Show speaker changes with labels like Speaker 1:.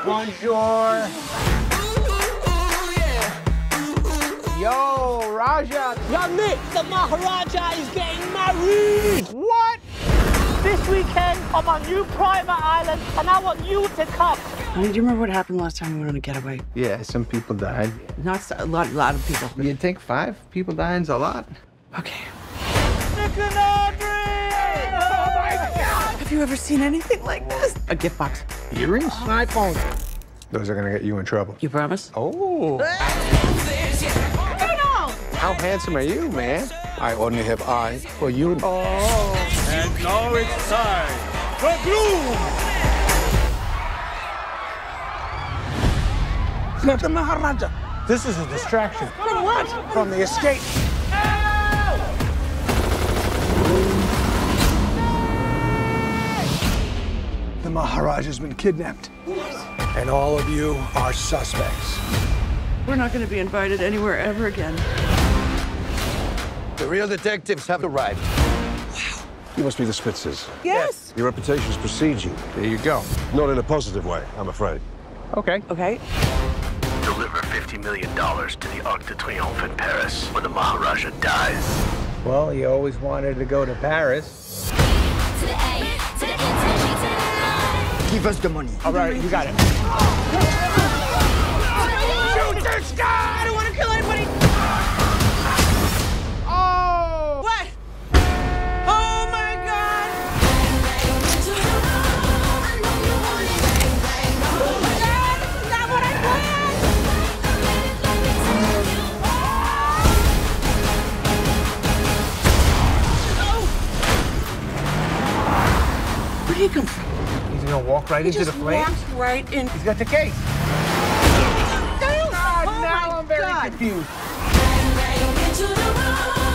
Speaker 1: Bonjour. Yo, Raja.
Speaker 2: Yo, Nick, the Maharaja is getting married.
Speaker 1: What?
Speaker 2: This weekend, I'm on new private island, and I want you to come.
Speaker 3: Do you remember what happened last time we went on a getaway?
Speaker 1: Yeah, some people died.
Speaker 3: Not a lot of people.
Speaker 1: You'd think 5 people dying's a lot.
Speaker 3: Okay.
Speaker 2: Nick and Audrey!
Speaker 1: Oh my God!
Speaker 3: Have you ever seen anything like this? A gift box.
Speaker 1: Earrings? My phone. Those are gonna get you in trouble.
Speaker 3: You promise?
Speaker 1: Oh. How handsome are you, man?
Speaker 4: I only have eyes for you.
Speaker 1: Oh.
Speaker 5: And now it's time for groom.
Speaker 1: It's not the Maharaja. This is a distraction.
Speaker 3: From what?
Speaker 1: From the escape. The Maharaja's been kidnapped. And all of you are suspects.
Speaker 3: We're not going to be invited anywhere ever again.
Speaker 4: The real detectives have arrived.
Speaker 6: You must be the Spitzes.
Speaker 3: Yes.
Speaker 6: Your reputations precede you.
Speaker 1: There you go.
Speaker 6: Not in a positive way, I'm afraid.
Speaker 1: Okay.
Speaker 3: Okay.
Speaker 7: Deliver $50 million to the Arc de Triomphe in Paris when the Maharaja dies.
Speaker 1: Well, you always wanted to go to Paris.
Speaker 4: Give us the money.
Speaker 1: All right, you got it. Shoot this guy!
Speaker 3: I don't want to kill anybody.
Speaker 1: Oh!
Speaker 3: What? Oh my God! Dad, this is not what I planned. Where did he come from?
Speaker 1: He's gonna walk right into the flame.
Speaker 3: Walked right in.
Speaker 1: He's got the case.
Speaker 3: Oh
Speaker 1: Now
Speaker 3: my
Speaker 1: I'm very
Speaker 3: God.
Speaker 1: confused.